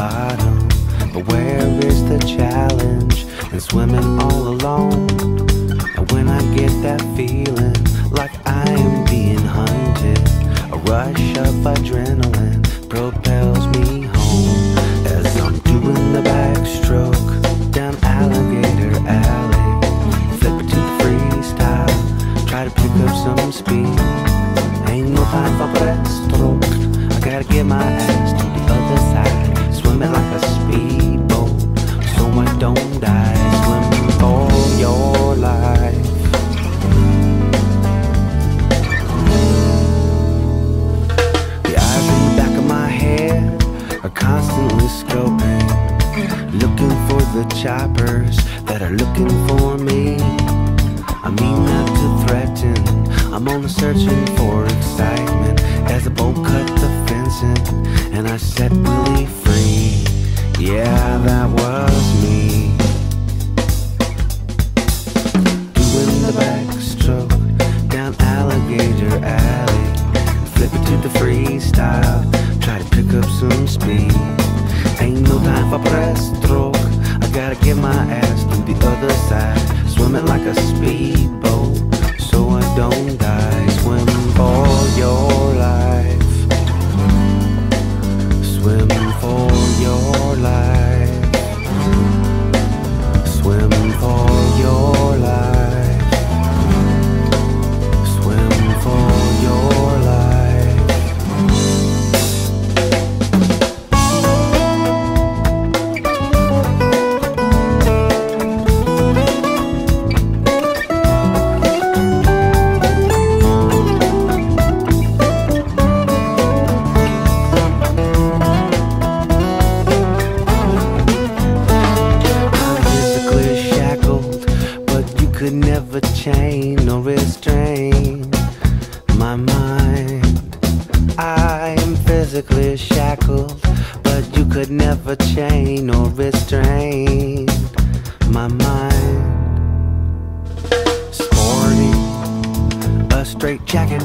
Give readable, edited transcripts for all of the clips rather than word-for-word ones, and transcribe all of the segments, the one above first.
bottom, but where is the challenge in swimming all alone? And when I get that feeling like I am being hunted, a rush of adrenaline propels me home as I'm doing the backstroke down Alligator Alley. Flip it to the freestyle, try to pick up some speed. Ain't no time for breaststroke, I gotta get my ass to the other side. Swimming like a speedboat, so I don't die. Swimming for your life. The eyes in the back of my head are constantly scoping, looking for the choppers that are looking for me. I mean not to threaten, I'm only searching for excitement as the boat cut the fencing and I set Willie free. Yeah, that was me. Doing the backstroke down Alligator Alley. Flip it to the freestyle, try to pick up some speed. Ain't no time for breaststroke, I gotta get my ass to the other side. Swimming like a speedboat, so I don't die. Swimming for your life. Swimming for your life. Swimming for your life. Swimming for your life. Could never chain or restrain my mind. I am physically shackled, but you could never chain or restrain my mind. Sporting a straight jacket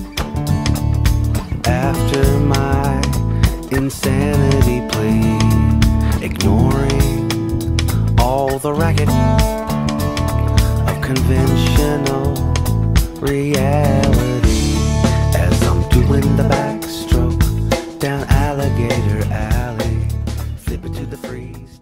after my insanity plea, ignoring all the racket conventional reality as I'm doing the backstroke down Alligator Alley. Flip it to the freeze.